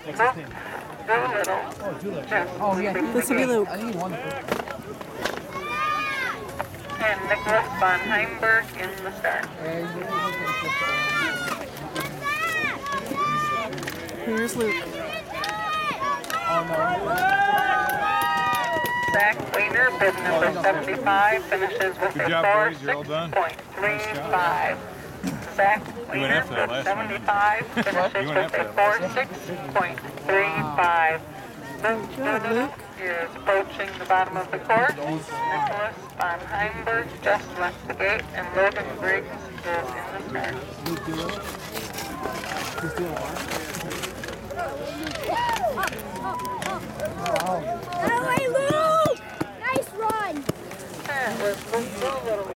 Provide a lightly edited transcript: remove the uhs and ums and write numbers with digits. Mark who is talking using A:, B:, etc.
A: What's his name?
B: Doolittle.
A: Oh, Doolittle.
C: Oh, yeah.
D: This will be Luke.
A: I think he won the first one.
B: And Nicholas von Heimberg in the start.
D: Here's Luke.
B: Zach Waiter, bib number 75, finishes with
E: Good
B: a
E: job, boys. You're all done.
B: 4.6.35. Zach Waiter,
E: after that
B: bib
E: last one.
B: 75, finishes
E: You went
B: with
E: after
B: a
E: that last
B: 4.6.35.
D: Good job, Luke.
B: Is approaching the bottom of the course. Nicholas von Heimberg just left the gate, and Logan Briggs is in the start.
A: Luke Doolittle? Who's Doolittle?
F: That way, Luke! Nice run!
B: That was Luke Doolittle.